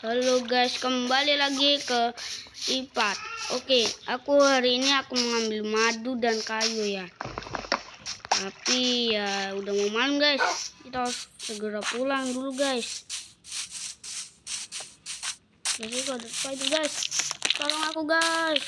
Halo guys, kembali lagi ke Ipat. Oke, aku hari ini aku mengambil madu dan kayu ya. Tapi ya udah mau malam guys. Kita harus segera pulang dulu guys. Jadi ada spider guys. Tolong aku guys.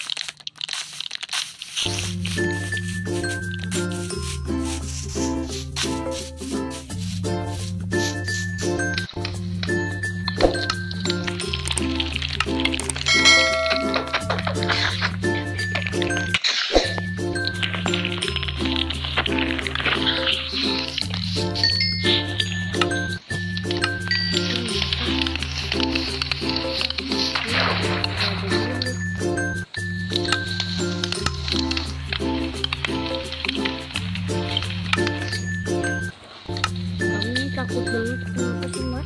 Takut banget, kenapa sih mbak?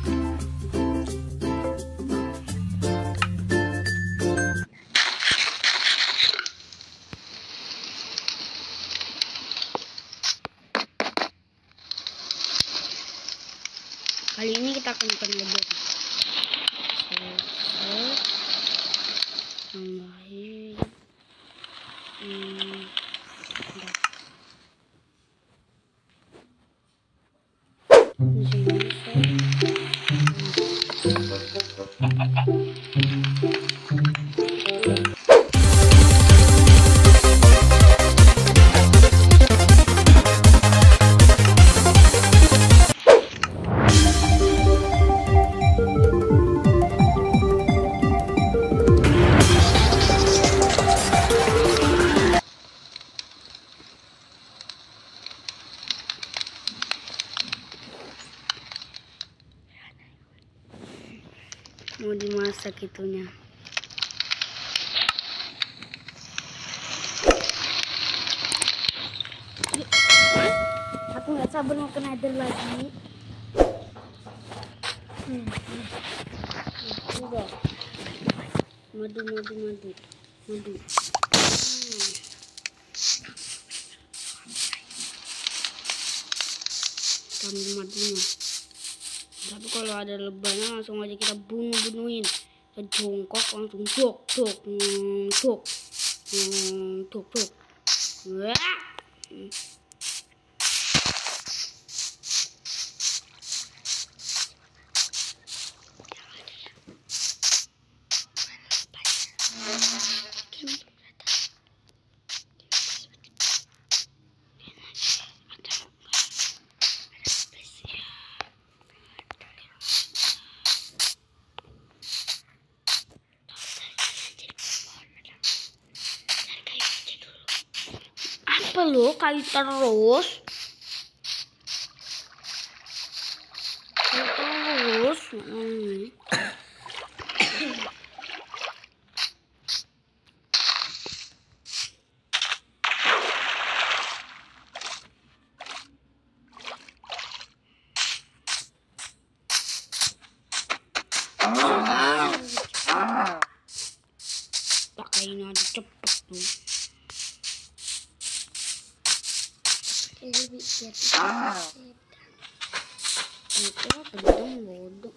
Kali ini kita akan lebih tambahin mau dimasak itunya. Aku nggak sabar mau ke nether lagi. Enggak. Madu. Ambil madunya. Tapi kalau ada lebahnya langsung aja kita bunuhin. Kita jongkok langsung dok. Wah. Apa lo kayu terus? Pakai ini aja cepet tuh. Itu pedang bodoh.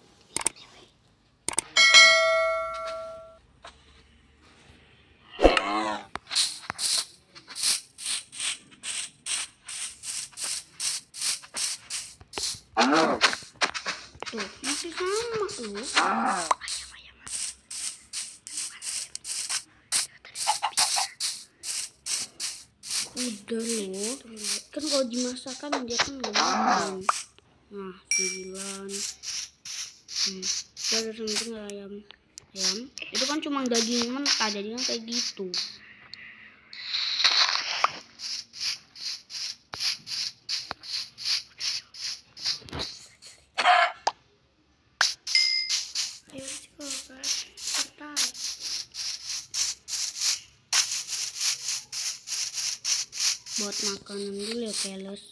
Tuh masih sama tuh. Ayam. Udah loh, kan kalau dimasakkan dia kan ngomong. Nah 9. Ada something ayam. Itu kan cuma daging mentah, jadinya kayak gitu. Buat makanan dulu ya keles.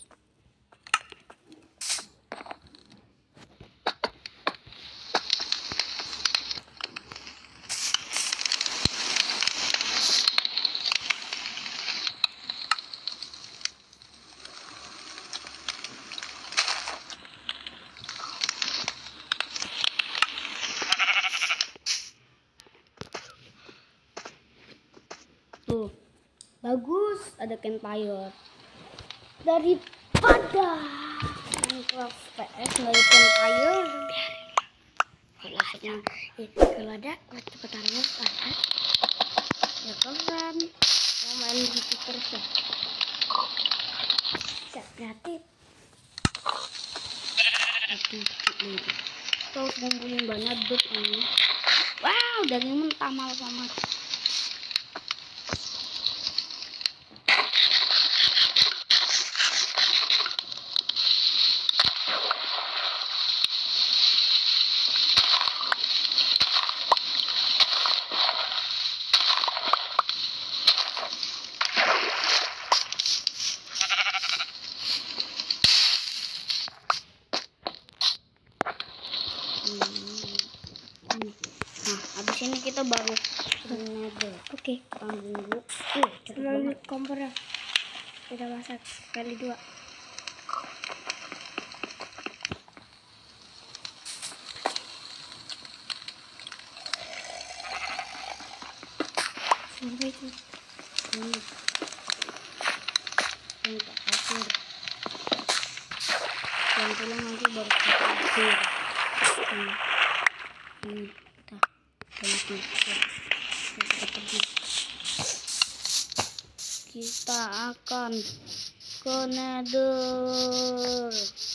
ada campfire. Daripada Minecraft PS nggak ada campfire, kalau ada cepetannya ada ya keren. Mau main gitu terus ya. kreatif. Kita harus ngumpulin banyak dirt ini. Wow, daging mentah malah sama. Nah, abis ini kita baru nether. Oke, Tanggung dulu. Cepet ambil banget. kompor ya. Kita masak kali 2. Sampai itu. Ini tak kasir. Dan pulang nanti baru kasir. Kita pergi. Kita akan ke nether.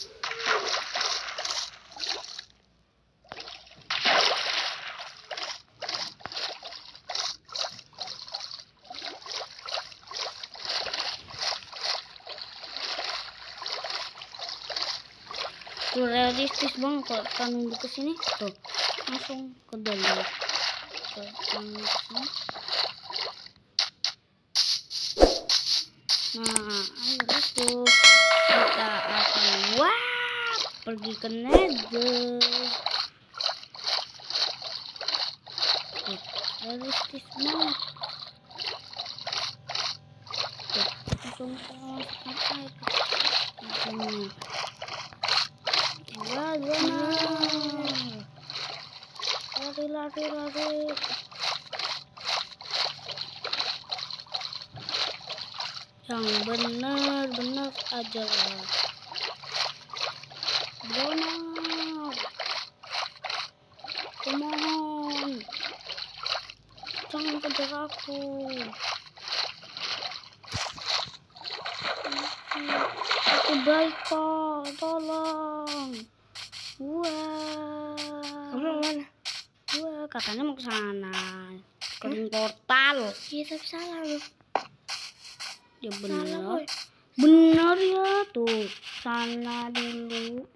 Tuh realistis banget kalau kita nunggu ke sini tuh langsung ke dalam ke sini. Nah, ayo tuh kita akan pergi ke nether. Tuh, realistis banget. Tuh, langsung kita masukkan air. Lari. Yang benar aja lah. Benar. Kumohon. Jangan kejar aku. Aku baik kok, tolong. Wah. Kamu mana? Wah, katanya mau ke sana. Ke portal. Iya, tapi salah loh. Ya Salah, benar. boy. Benar ya tuh. Sana dulu.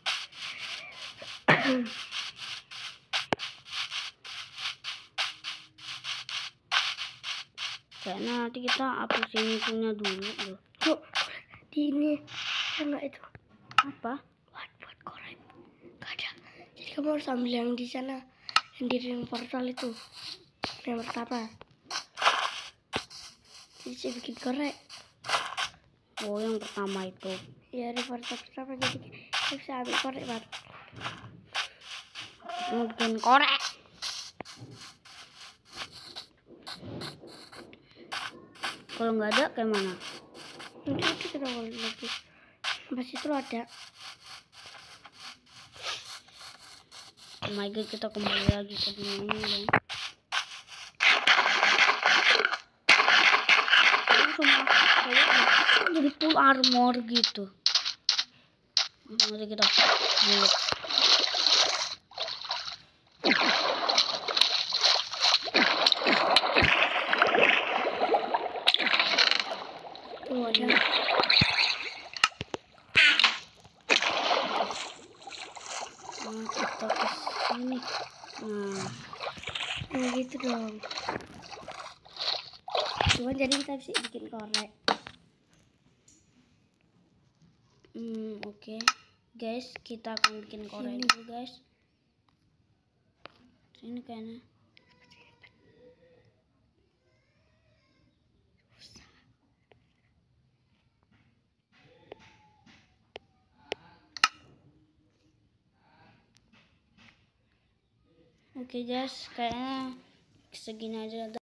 Kayaknya nanti kita hapusin itunya dulu loh. Yuk, di ini enggak itu. Apa? Buat korek. Gak ada. Jadi kamu harus ambil yang di sana, yang di ring portal itu. Yang pertama. Jadi saya bikin korek. Oh, yang pertama itu. Ya, di portal pertama jadi saya bisa ambil korek, Mat. Mau bikin korek. Kalau nggak ada kayak mana? Nanti kita boleh lagi. Pas itu ada. Oh my god, kita kembali lagi ke dunia ini dong. Langsung jadi full armor gitu. Langsung aja kita buat. Tuh ada. Nah, kita kesini. Nah, gitu dong. Cuma jadi kita bisa bikin korek. Oke. Guys, kita akan bikin korek Sini. dulu, guys. Sini kayaknya. Oke guys, kayaknya segini aja.